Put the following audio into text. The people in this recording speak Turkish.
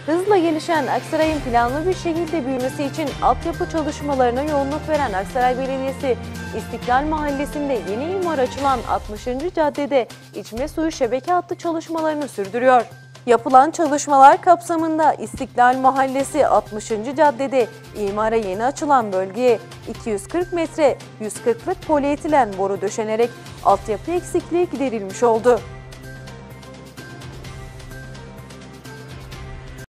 Hızla gelişen Aksaray'ın planlı bir şekilde büyümesi için altyapı çalışmalarına yoğunluk veren Aksaray Belediyesi, İstiklal Mahallesi'nde yeni imar açılan 60. caddede içme suyu şebeke hattı çalışmalarını sürdürüyor. Yapılan çalışmalar kapsamında İstiklal Mahallesi 60. caddede imara yeni açılan bölgeye 240 metre 140'lık polietilen boru döşenerek altyapı eksikliği giderilmiş oldu.